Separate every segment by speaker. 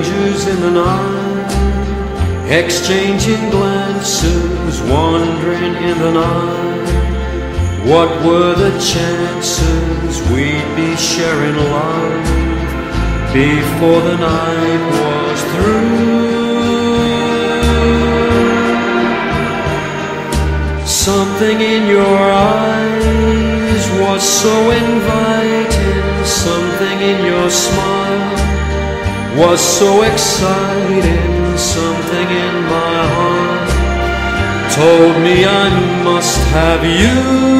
Speaker 1: Strangers in the night, exchanging glances, wandering in the night. What were the chances we'd be sharing life before the night was through? Something in your eyes was so inviting, something in your smile was so exciting, something in my heart told me I must have you.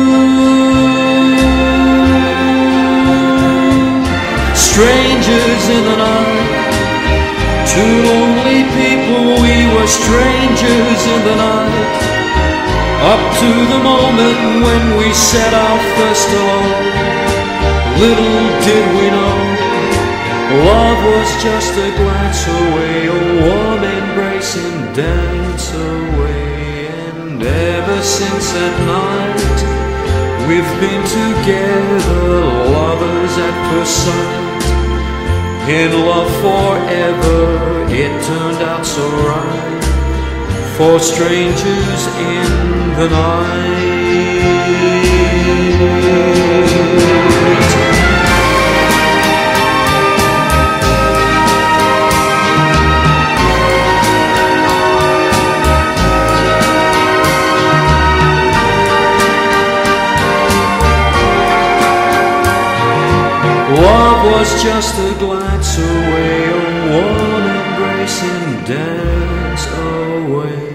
Speaker 1: Strangers in the night, two lonely people, we were strangers in the night, up to the moment when we said our first hello. Little did we know, love was just a glance away, a warm embrace and dance away. And ever since that night, we've been together, lovers at first sight. In love forever, it turned out so right, for strangers in the night. Love was just a glance away, a warm embrace and dance away.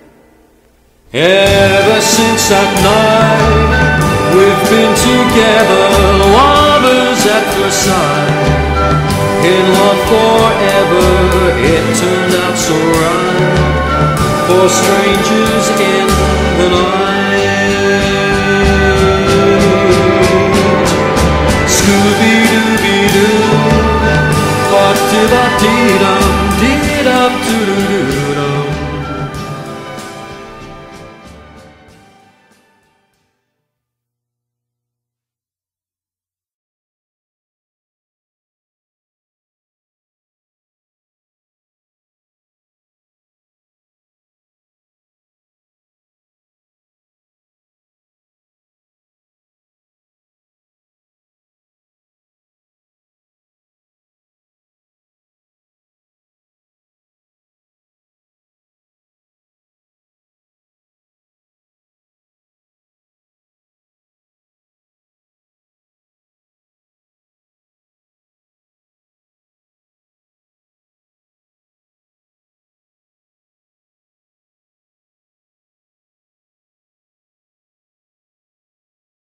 Speaker 1: Ever since that night, we've been together, lovers at first sight. In love forever, it turned out so right, for strangers in the night. Scooby-Dooby-Doo, ba-dee-ba-dee-dum, dee-dum-doo-doo.